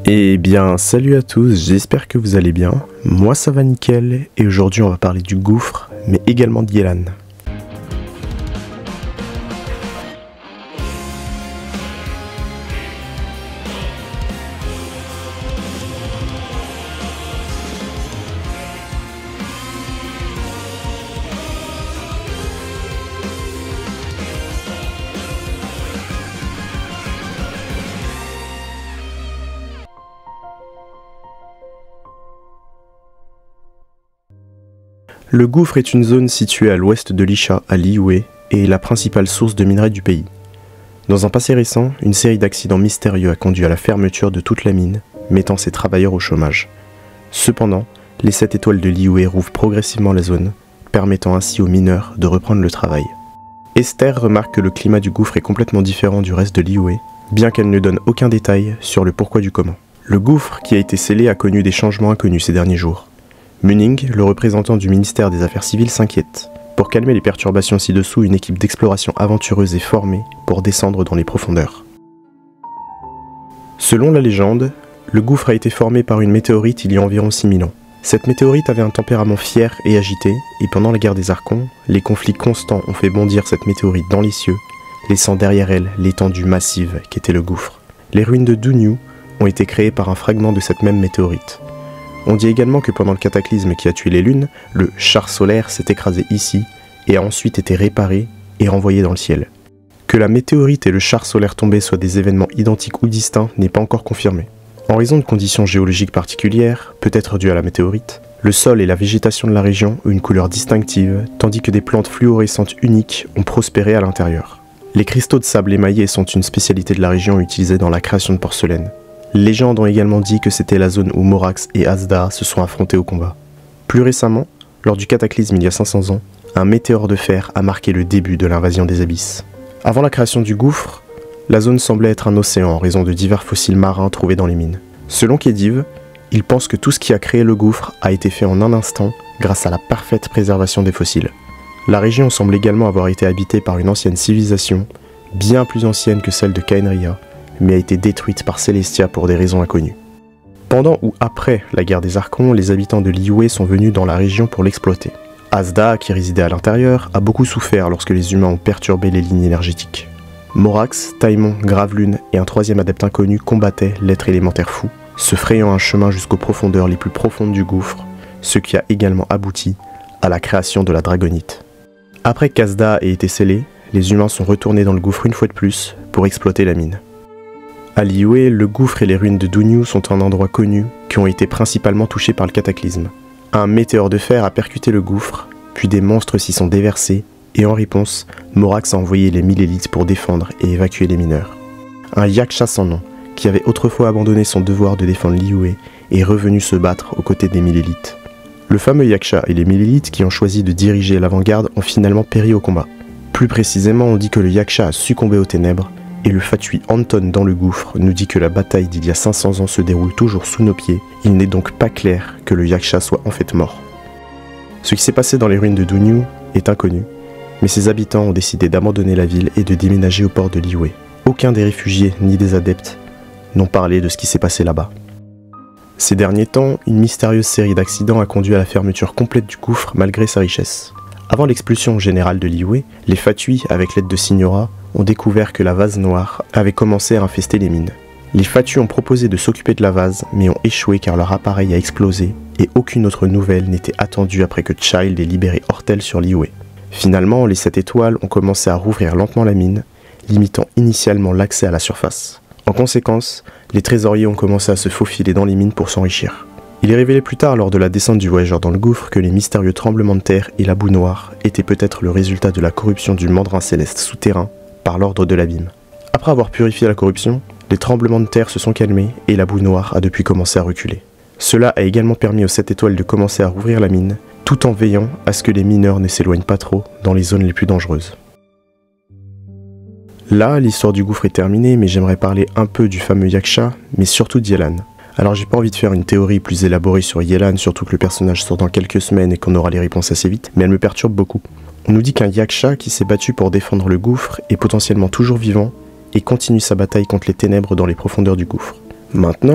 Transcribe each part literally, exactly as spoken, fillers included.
Eh bien, salut à tous, j'espère que vous allez bien. Moi ça va nickel, et aujourd'hui on va parler du gouffre, mais également d'Yelan. Le gouffre est une zone située à l'ouest de Lisha, à Liyue, et est la principale source de minerais du pays. Dans un passé récent, une série d'accidents mystérieux a conduit à la fermeture de toute la mine, mettant ses travailleurs au chômage. Cependant, les sept étoiles de Liyue rouvrent progressivement la zone, permettant ainsi aux mineurs de reprendre le travail. Esther remarque que le climat du gouffre est complètement différent du reste de Liyue, bien qu'elle ne donne aucun détail sur le pourquoi du comment. Le gouffre qui a été scellé a connu des changements inconnus ces derniers jours. Munning, le représentant du ministère des Affaires civiles, s'inquiète. Pour calmer les perturbations ci-dessous, une équipe d'exploration aventureuse est formée pour descendre dans les profondeurs. Selon la légende, le gouffre a été formé par une météorite il y a environ six mille ans. Cette météorite avait un tempérament fier et agité, et pendant la guerre des Archons, les conflits constants ont fait bondir cette météorite dans les cieux, laissant derrière elle l'étendue massive qu'était le gouffre. Les ruines de Dunyu ont été créées par un fragment de cette même météorite. On dit également que pendant le cataclysme qui a tué les lunes, le char solaire s'est écrasé ici et a ensuite été réparé et renvoyé dans le ciel. Que la météorite et le char solaire tombé soient des événements identiques ou distincts n'est pas encore confirmé. En raison de conditions géologiques particulières, peut-être dues à la météorite, le sol et la végétation de la région ont une couleur distinctive, tandis que des plantes fluorescentes uniques ont prospéré à l'intérieur. Les cristaux de sable émaillés sont une spécialité de la région utilisée dans la création de porcelaine. Les légendes ont également dit que c'était la zone où Morax et Azda se sont affrontés au combat. Plus récemment, lors du cataclysme il y a cinq cents ans, un météore de fer a marqué le début de l'invasion des abysses. Avant la création du gouffre, la zone semblait être un océan en raison de divers fossiles marins trouvés dans les mines. Selon Khedive, il pense que tout ce qui a créé le gouffre a été fait en un instant grâce à la parfaite préservation des fossiles. La région semble également avoir été habitée par une ancienne civilisation, bien plus ancienne que celle de Khaenri'ah, mais a été détruite par Celestia pour des raisons inconnues. Pendant ou après la guerre des Archons, les habitants de Liyue sont venus dans la région pour l'exploiter. Azda, qui résidait à l'intérieur, a beaucoup souffert lorsque les humains ont perturbé les lignes énergétiques. Morax, Taimon, Gravelune et un troisième adepte inconnu combattaient l'être élémentaire fou, se frayant un chemin jusqu'aux profondeurs les plus profondes du gouffre, ce qui a également abouti à la création de la dragonite. Après qu'Azda ait été scellé, les humains sont retournés dans le gouffre une fois de plus pour exploiter la mine. À Liyue, le gouffre et les ruines de Dunyu sont un endroit connu qui ont été principalement touchés par le cataclysme. Un météore de fer a percuté le gouffre, puis des monstres s'y sont déversés, et en réponse, Morax a envoyé les mille élites pour défendre et évacuer les mineurs. Un Yaksha sans nom, qui avait autrefois abandonné son devoir de défendre Liyue, est revenu se battre aux côtés des mille élites. Le fameux Yaksha et les mille élites qui ont choisi de diriger l'avant-garde ont finalement péri au combat. Plus précisément, on dit que le Yaksha a succombé aux ténèbres, et le fatui Anton dans le gouffre nous dit que la bataille d'il y a cinq cents ans se déroule toujours sous nos pieds. Il n'est donc pas clair que le Yaksha soit en fait mort. Ce qui s'est passé dans les ruines de Dunyu est inconnu, mais ses habitants ont décidé d'abandonner la ville et de déménager au port de Liyue. Aucun des réfugiés ni des adeptes n'ont parlé de ce qui s'est passé là-bas. Ces derniers temps, une mystérieuse série d'accidents a conduit à la fermeture complète du gouffre malgré sa richesse. Avant l'expulsion générale de Liyue, les fatui, avec l'aide de Signora, ont découvert que la vase noire avait commencé à infester les mines. Les fatui ont proposé de s'occuper de la vase, mais ont échoué car leur appareil a explosé et aucune autre nouvelle n'était attendue après que Child ait libéré Hortel sur Liyue. Finalement, les sept étoiles ont commencé à rouvrir lentement la mine, limitant initialement l'accès à la surface. En conséquence, les trésoriers ont commencé à se faufiler dans les mines pour s'enrichir. Il est révélé plus tard lors de la descente du voyageur dans le gouffre que les mystérieux tremblements de terre et la boue noire étaient peut-être le résultat de la corruption du mandrin céleste souterrain par l'ordre de l'abîme. Après avoir purifié la corruption, les tremblements de terre se sont calmés et la boue noire a depuis commencé à reculer. Cela a également permis aux sept étoiles de commencer à rouvrir la mine, tout en veillant à ce que les mineurs ne s'éloignent pas trop dans les zones les plus dangereuses. Là, l'histoire du gouffre est terminée, mais j'aimerais parler un peu du fameux Yaksha, mais surtout d'Yelan. Alors j'ai pas envie de faire une théorie plus élaborée sur Yelan, surtout que le personnage sort dans quelques semaines et qu'on aura les réponses assez vite, mais elle me perturbe beaucoup. On nous dit qu'un Yaksha qui s'est battu pour défendre le gouffre est potentiellement toujours vivant et continue sa bataille contre les ténèbres dans les profondeurs du gouffre. Maintenant,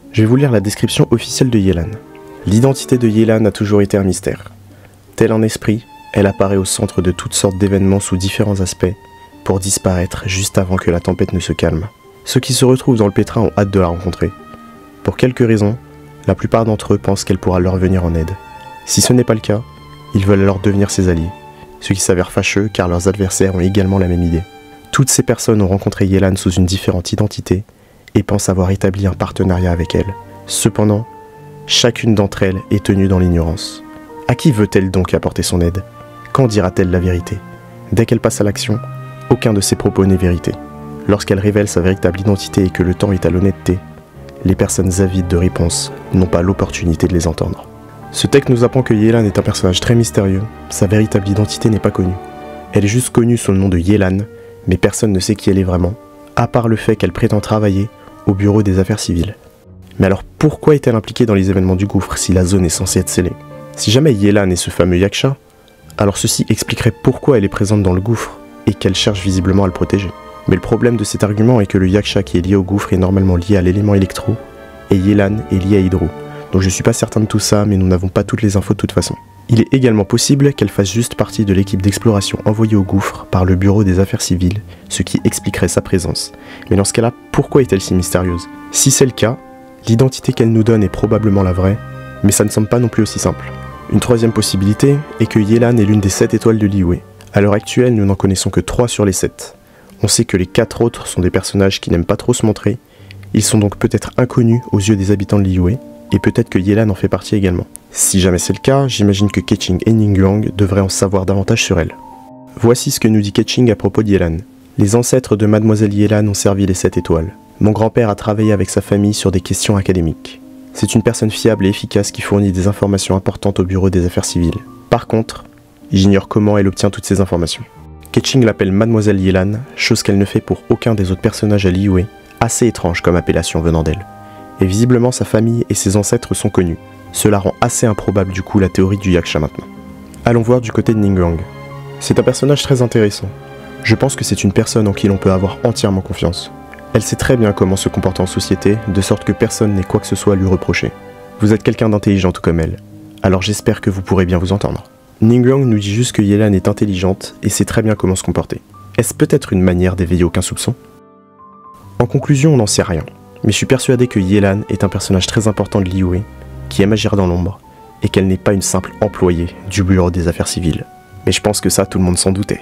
Je vais vous lire la description officielle de Yelan. L'identité de Yelan a toujours été un mystère. Tel un esprit, elle apparaît au centre de toutes sortes d'événements sous différents aspects, pour disparaître juste avant que la tempête ne se calme. Ceux qui se retrouvent dans le pétrin ont hâte de la rencontrer. Pour quelques raisons, la plupart d'entre eux pensent qu'elle pourra leur venir en aide. Si ce n'est pas le cas, ils veulent alors devenir ses alliés, ce qui s'avère fâcheux car leurs adversaires ont également la même idée. Toutes ces personnes ont rencontré Yelan sous une différente identité et pensent avoir établi un partenariat avec elle. Cependant, chacune d'entre elles est tenue dans l'ignorance. À qui veut-elle donc apporter son aide? Quand dira-t-elle la vérité? Dès qu'elle passe à l'action, aucun de ses propos n'est vérité. Lorsqu'elle révèle sa véritable identité et que le temps est à l'honnêteté, les personnes avides de réponses n'ont pas l'opportunité de les entendre. Ce texte nous apprend que Yelan est un personnage très mystérieux, sa véritable identité n'est pas connue. Elle est juste connue sous le nom de Yelan, mais personne ne sait qui elle est vraiment, à part le fait qu'elle prétend travailler au bureau des affaires civiles. Mais alors pourquoi est-elle impliquée dans les événements du gouffre si la zone est censée être scellée? Si jamais Yelan est ce fameux Yaksha, alors ceci expliquerait pourquoi elle est présente dans le gouffre et qu'elle cherche visiblement à le protéger. Mais le problème de cet argument est que le Yaksha qui est lié au gouffre est normalement lié à l'élément électro, et Yelan est lié à Hydro. Donc je suis pas certain de tout ça, mais nous n'avons pas toutes les infos de toute façon. Il est également possible qu'elle fasse juste partie de l'équipe d'exploration envoyée au gouffre par le bureau des affaires civiles, ce qui expliquerait sa présence. Mais dans ce cas-là, pourquoi est-elle si mystérieuse? Si c'est le cas, l'identité qu'elle nous donne est probablement la vraie, mais ça ne semble pas non plus aussi simple. Une troisième possibilité est que Yelan est l'une des sept étoiles de Liyue. À l'heure actuelle, nous n'en connaissons que trois sur les sept. On sait que les quatre autres sont des personnages qui n'aiment pas trop se montrer, ils sont donc peut-être inconnus aux yeux des habitants de Liyue, et peut-être que Yelan en fait partie également. Si jamais c'est le cas, j'imagine que Keqing et Ningguang devraient en savoir davantage sur elle. Voici ce que nous dit Keqing à propos de Yelan. Les ancêtres de Mademoiselle Yelan ont servi les sept étoiles. Mon grand-père a travaillé avec sa famille sur des questions académiques. C'est une personne fiable et efficace qui fournit des informations importantes au bureau des affaires civiles. Par contre, j'ignore comment elle obtient toutes ces informations. Keqing l'appelle Mademoiselle Yelan, chose qu'elle ne fait pour aucun des autres personnages à Liyue, assez étrange comme appellation venant d'elle. Et visiblement sa famille et ses ancêtres sont connus. Cela rend assez improbable du coup la théorie du Yaksha maintenant. Allons voir du côté de Ningguang. C'est un personnage très intéressant. Je pense que c'est une personne en qui l'on peut avoir entièrement confiance. Elle sait très bien comment se comporter en société, de sorte que personne n'ait quoi que ce soit à lui reprocher. Vous êtes quelqu'un d'intelligent tout comme elle, alors j'espère que vous pourrez bien vous entendre. Ningguang nous dit juste que Yelan est intelligente et sait très bien comment se comporter. Est-ce peut-être une manière d'éveiller aucun soupçon? En conclusion, on n'en sait rien, mais je suis persuadé que Yelan est un personnage très important de Liyue, qui aime agir dans l'ombre, et qu'elle n'est pas une simple employée du bureau des affaires civiles. Mais je pense que ça, tout le monde s'en doutait.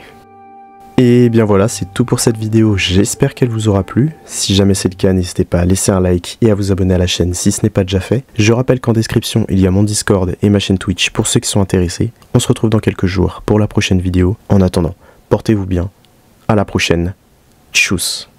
Et bien voilà, c'est tout pour cette vidéo, j'espère qu'elle vous aura plu. Si jamais c'est le cas, n'hésitez pas à laisser un like et à vous abonner à la chaîne si ce n'est pas déjà fait. Je rappelle qu'en description, il y a mon Discord et ma chaîne Twitch pour ceux qui sont intéressés. On se retrouve dans quelques jours pour la prochaine vidéo. En attendant, portez-vous bien. À la prochaine. Tchuss.